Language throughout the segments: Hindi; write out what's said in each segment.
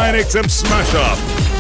9XM Smash Up.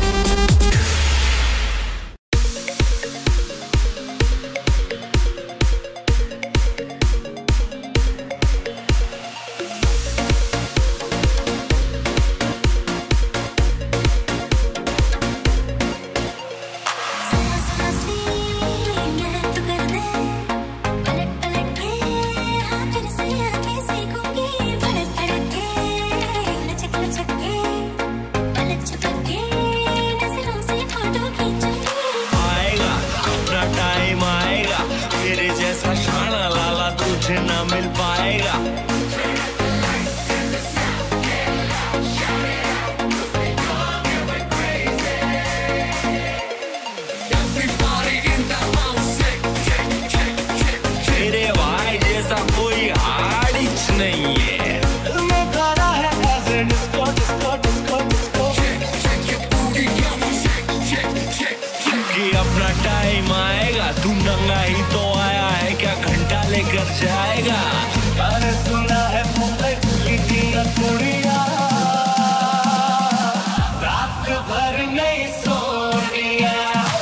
शाना लाला तुझे ना मिल पाएगा। तेरे भाई जैसा कोई आड़िच नहीं है। मैं खड़ा है ऐसे डिस्को डिस्को डिस्को डिस्को। क्योंकि अपना टाइम आएगा, तू नंगा ही तो आया है, क्या घंटा लेकर जाएगा। अरे सुना है मुंबई की तीन कुड़िया रात भर नहीं सो दिया।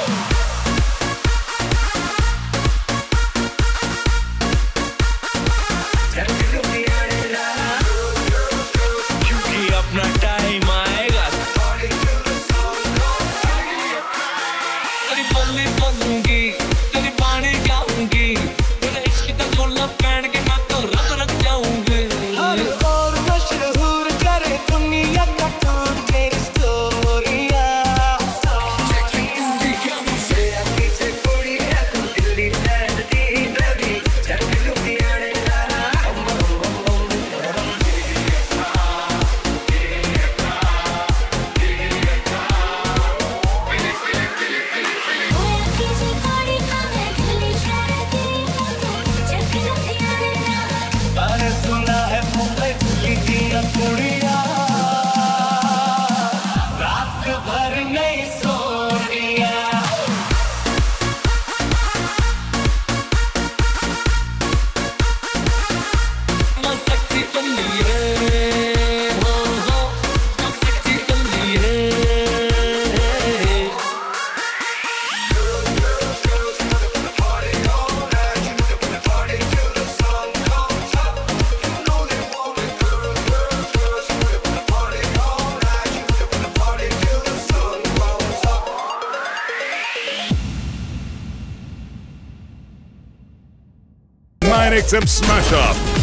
क्योंकि अपना टाइम आएगा। तेरी बल्ली बनूंगी, तेरी पानी गाऊंगी, तेरे इश्क का झोला पहन के मैं तो रब रख जाऊंगी। हर और मशहूर करे दुनिया का टूर तेरी स्टोरिया। पीछे कोड़ी है तू दिल्ली लैंडती बेबी, चल लुधियाने सुना है मुंबई की तीन कुड़िया रात भर नहीं सो दिया। मैं सेक्सी बंदी है, हो मैं सेक्सी बंदी है। Nine XM Smash Up.